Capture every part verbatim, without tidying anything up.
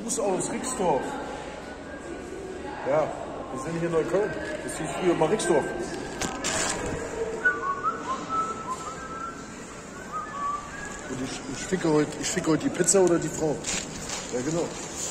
Bus aus Rixdorf. Ja, wir sind hier in Neukölln. Das hieß früher mal Rixdorf. Und ich, ich, ficke heute, ich ficke heute die Pizza oder die Frau. Ja, genau.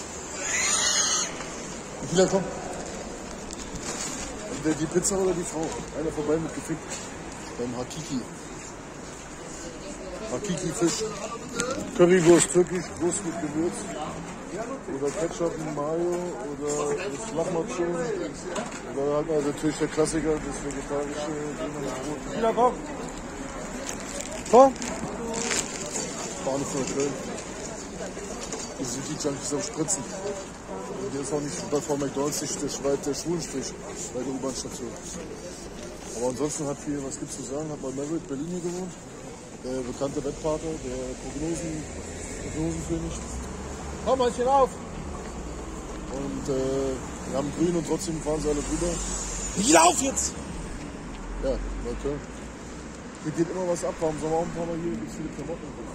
Wieder komm. Entweder die Pizza oder die Frau. Einer vorbei mit gefickt. Beim Hakiki. Hakiki-Fisch. Currywurst, türkisch, Wurst mit Gewürz. Oder Ketchup und Mayo. Oder das Lahmacun. Oder halt also natürlich der Klassiker, das vegetarische Döner mit Brot. Wieder komm. Komm. Bahnhof von Köln. Hier sind die Junkies am Spritzen. Und hier ist auch nicht bei Frau McDonalds nicht der, Schweit, der Schwulenstrich bei der U-Bahn-Station. Aber ansonsten hat viel, was gibt's zu sagen, hat mal Maverick Berlin hier gewohnt. Der bekannte Wettpater, der Prognosen, Prognosenkönig. Komm, Männchen auf! Und äh, wir haben grün und trotzdem fahren sie alle drüber. Wieder auf jetzt! Ja, okay. Hier geht immer was ab, warum sollen wir auch ein paar Mal hier gibt es viele Klamotten.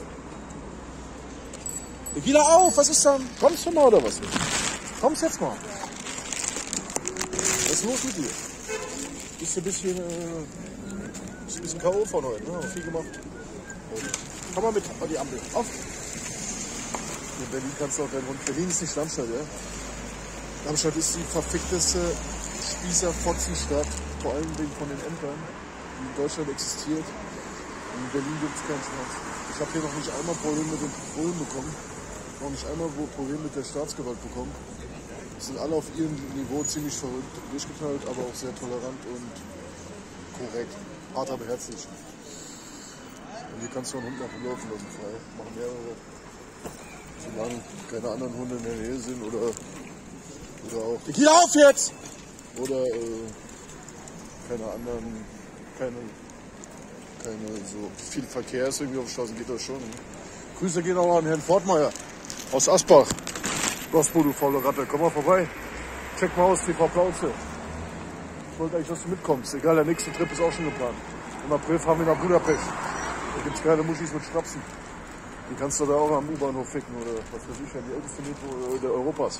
Wieder auf, was ist dann? Kommst du mal oder was? Kommst jetzt mal. Was ist los mit dir? Bist du ein bisschen, äh, bist ein bisschen K O von heute, ne? Viel gemacht. Komm mal mit an die Ampel. Auf! In Berlin kannst du auch deinen Hund. Berlin ist nicht Darmstadt, ja? Darmstadt ist die verfickteste Spießer-Fotzenstadt, vor allem wegen von den Ämtern, die in Deutschland existiert. In Berlin gibt es keinen Spaß. Ich habe hier noch nicht einmal Probleme mit den Polen bekommen. Noch nicht einmal Probleme mit der Staatsgewalt bekommen. Die sind alle auf ihrem Niveau ziemlich verrückt, durchgeteilt, aber auch sehr tolerant und korrekt. Hart, aber herzlich. Und hier kannst du einen Hund nach laufen lassen, frei. Machen mehrere. Solange keine anderen Hunde in der Nähe sind oder, oder auch. Geh auf jetzt! Oder äh, keine anderen, keine, keine so viel Verkehr ist irgendwie auf den Straßen, geht das schon. Ne? Grüße gehen auch an Herrn Fortmeier aus Asbach. Rospo, du faule Ratte, komm mal vorbei. Check mal aus, T V Plauze. Ich wollte eigentlich, dass du mitkommst. Egal, der nächste Trip ist auch schon geplant. Im April fahren wir nach Budapest. Da gibt es geile Muschis mit Strapsen. Die kannst du da auch am U-Bahnhof ficken oder was weiß ich, die älteste Metro der Europas.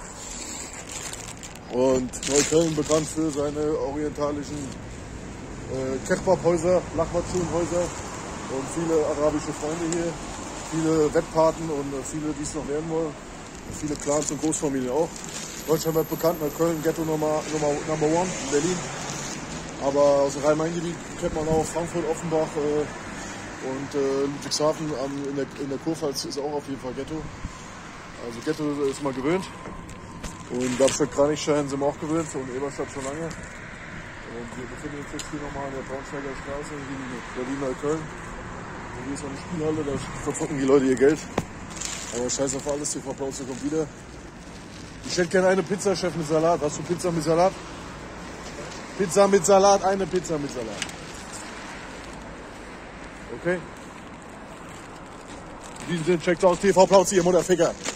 Und Neukölln bekannt für seine orientalischen äh, Kebab-Häuser, Lahmacun-Häuser und viele arabische Freunde hier, viele Wettpaten und äh, viele, die es noch werden wollen. Und viele Clans und Großfamilien auch. Deutschland wird bekannt, Neukölln, Ghetto Nummer, Nummer, Number One in Berlin. Aber aus dem Rhein-Main-Gebiet kennt man auch Frankfurt, Offenbach, äh, und äh, Ludwigshafen am, in, der, in der Kurpfalz ist auch auf jeden Fall Ghetto. Also Ghetto ist mal gewöhnt. Und Darmstadt-Kranichstein sind wir auch gewöhnt und Eberstadt schon lange. Und wir befinden uns jetzt hier nochmal an der Braunschweiger Straße in Berlin-Neukölln. Und hier ist noch eine Spielhalle, da verzocken die Leute ihr Geld. Aber scheiß auf alles, T V Plauze kommt wieder. Ich hätte gerne eine Pizza, Chef, mit Salat. Hast du Pizza mit Salat? Pizza mit Salat, eine Pizza mit Salat. Okay? In diesem Sinne, checkt aus T V Plauze, ihr Mutterficker.